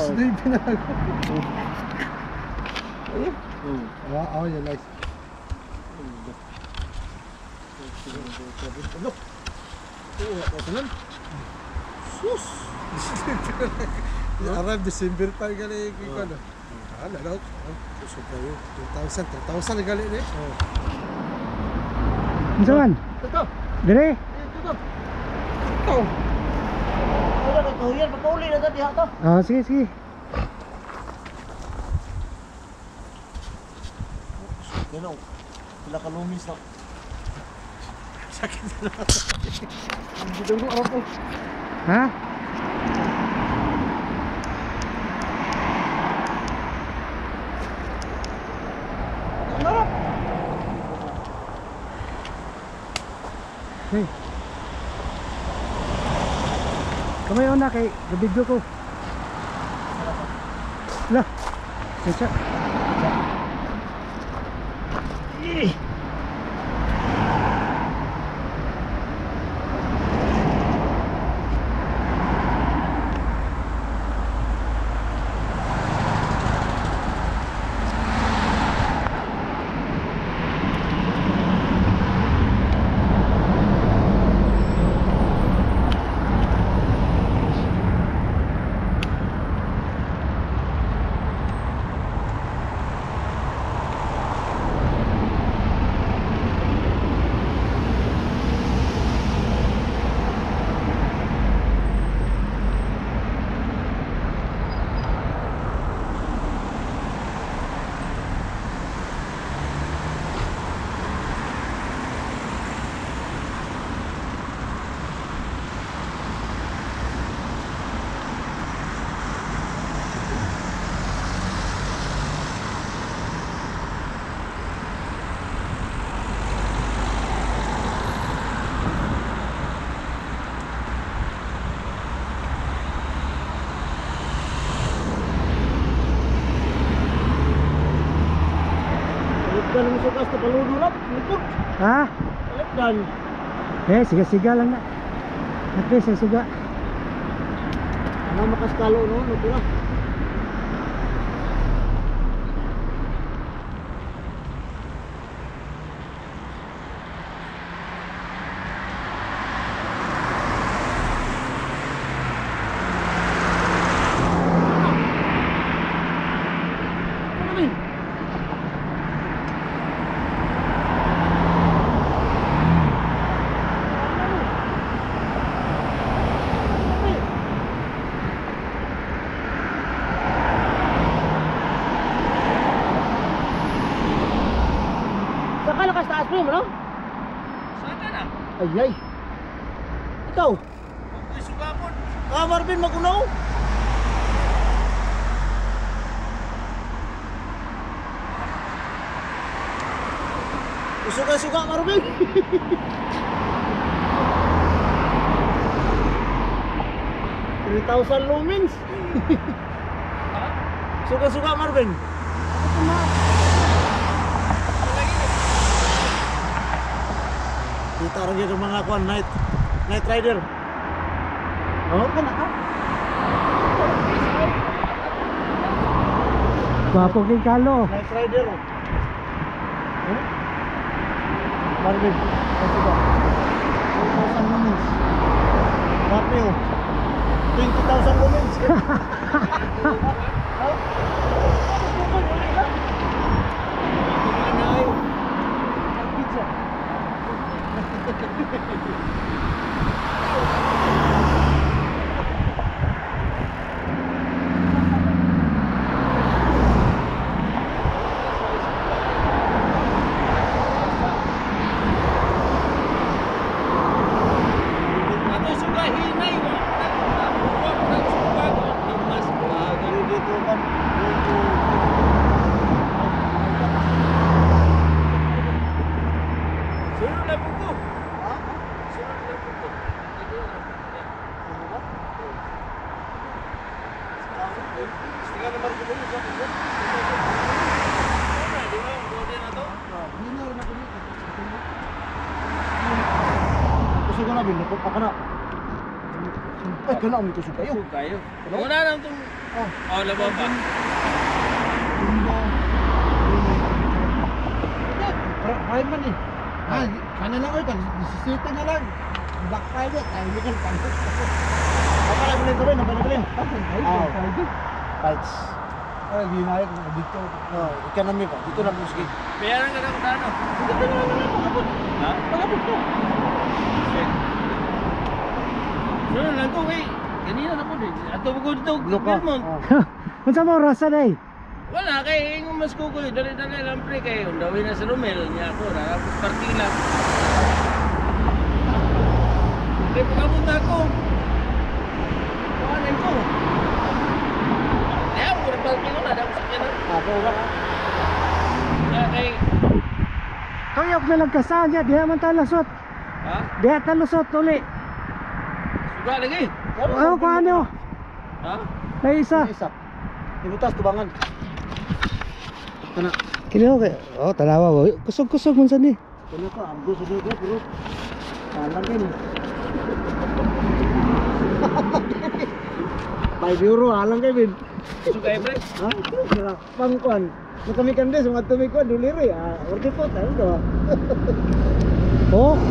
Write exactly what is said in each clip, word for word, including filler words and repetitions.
Alas nueve na ako. Ayun. Ah, oh, yan guys. Look. Oo, kasalan. Sus. Arrive December pa gali ko na. Ah, lalaw. So kayo two thousand, three thousand gali ni. Oh. Unsa man? Ito. Dire. Ito. Ito. Wala ka tuyan, pagkauli na dati ha to. Ah, sige sige. Yan o. Sila kalumis na. Sakit na. Hindi daw araw po. Ha? Ano? Hey. Kamay una kay video ko. Lah. Sesa. Eh. Dan masuk kas paludo lap, likod. Ha? Balik dan. Eh, siga-siga lang na. At least, suga. Ano makaskalo no, no pula. Saka lakas taas mo, ano? Sana na. Ay, ay. Ikaw? Ay, sugapon. Ah, Marvin, magunaw? Suga-suga, Marvin. three thousand lumens. Suga-suga, Marvin. Kita rin yung mga kwan, night, night rider. Oh, kan ako. Gwapo kay Kalo. Night rider. Oh. Huh? Marvin, kasi ba? two thousand lumens. Grabe oh. twenty thousand lumens. Ato suga hinay wa. Wa na suga ko mas bahaga. Dito kan. Sunod na buko. Ha? Sunod na buko. Sila na marko mo sa buko. Di ba? Bodi na to. Kusog na bin, ako na. Ay, kana ang kusog kayo. Kayo. Wala nang tong Oh. Oh, labo pa. Jumbo. Prime man eh. Ah, kana lang oy, kan sisita na lang. Black Friday, ay hindi kan kan. Apa lang bilhin ko rin, apa lang bilhin? Ah, Fights. Ay, ginayat ko dito. Oh, economy pa. Dito na po sige. Bayaran ka na kung ano. Dito na lang na pagabot. Ha? Pagabot ko. Shit. So, lang ko eh. Ganina na po din. Ato ko dito, Belmont. Unsa mo oras day? Wala kay ingon mas kukoy, dali-dali lang pre kay undawin na sa Romel niya ako na tapos partila. Kay pagabot ako. Kuhanin ko. Kaya mo rin parking ko na dapat sa kanya. Ako ba? Kaya kay Kayok na nagkasahan niya, diha man tayo lusot. ha? Diha tayo lusot uli. Suga lagi. Oh, kung ano? Ha? May isa. Isa. Ibutas tubangan. Kana. Kini okay. Oh, tanawa mo. Kusog-kusog man sa ni. Kana ka amgo sa dito pero talang din. five euro alang kay bin. Suga pre. Ha? Kira pangkuan. Kami kan des mga tumikuan duliri. Ah, order po tayo do. Oh.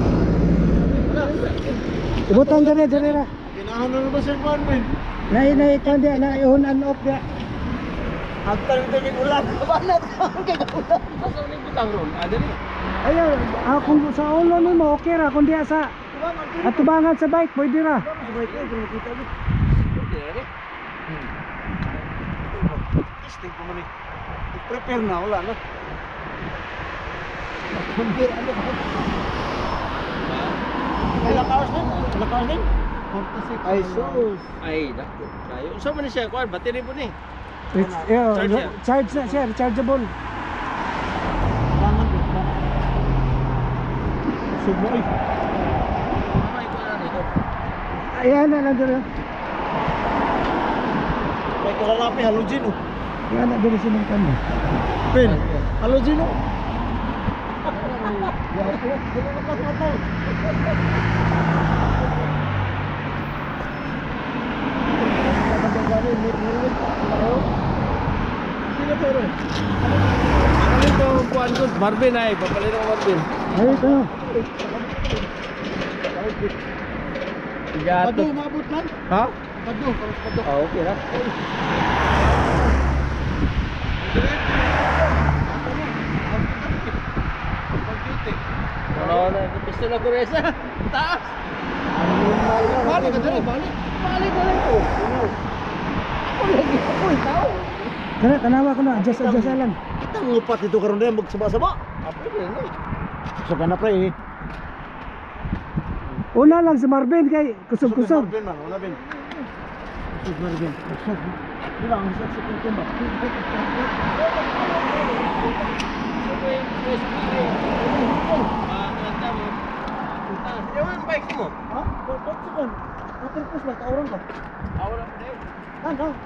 Ibutan dere dere ra. Kinahan na ba sa kuan bin? Nai nai kan dia na on and off dia. Agtal ito yung ulan. Kabanat. Kaya ulan. Asa ni butang ron? Ah, dali. Ayo, ako sa ulo ni mo okay ra kun dia sa atubangan sa bike pwede ra. Sabay ko kung makita mo. Pwede lagi. Testing ko muna. Prepare na wala na. Hindi ano ba? Wala kaos din. Wala kaos din. Ay sus. Ay, dako. Kayo. Unsa man ni siya kuan battery po ni. It's, yeah, Charge no, yan. charge na siya, rechargeable. Bangan din. Sumoy. Mamay ko na nito. Ayan na lang dere. May kalalapi halogen oh. Ayan na dere silang kanya. Pin. Halogen oh. Ya, wala na patataw. Ano ito kuan ko Marvin ay papalit ako Marvin. Ay, ito. Gato. Padu maabot man. Ha? Padu, karos padu. Ah, okay ra. Ano na pistol ako resa. Taas. Balik ka dali, balik. Balik ka lang ko. Ako lagi ako ikaw. Kana tanawa ko na, adjust adjust na lang. Itang ngupat ito karon na magsaba-saba. Apa ni? So kana pre. Una lang si Marvin kay kusog-kusog. Ben man, wala ben. Kusog Marvin. Kusog. Bilang sa sa tembak. Sabay first video. Ah, nanta mo. Ah, yung bike mo. Ha? Bakit sa kon? Kapir kus ba tawran ka? Awala mo dai. Ano?